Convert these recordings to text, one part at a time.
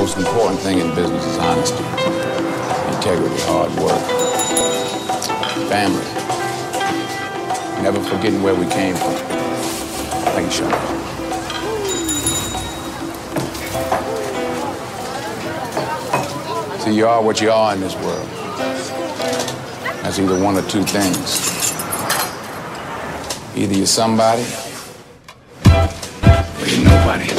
most important thing in business is honesty, integrity, hard work, family. Never forgetting where we came from. Thank you, Sean. See, you are what you are in this world. That's either one or two things. Either you're somebody, or you're nobody.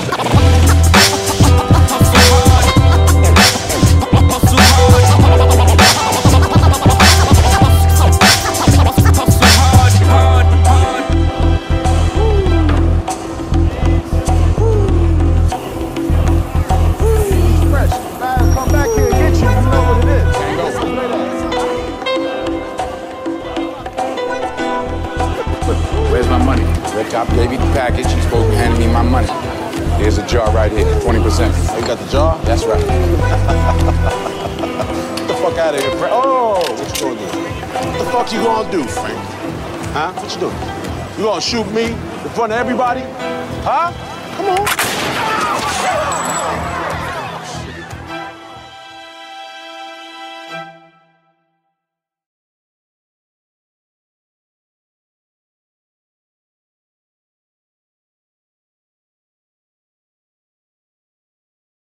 Where's my money? Red Top gave you the package. He's supposed to hand me my money. Here's a jar right here, 20%. Oh, you got the jar? That's right. Get the fuck out of here, Frank. Oh, what you gonna do? What the fuck you gonna do, Frank? Huh? What you doing? You gonna shoot me in front of everybody? Huh? Come on.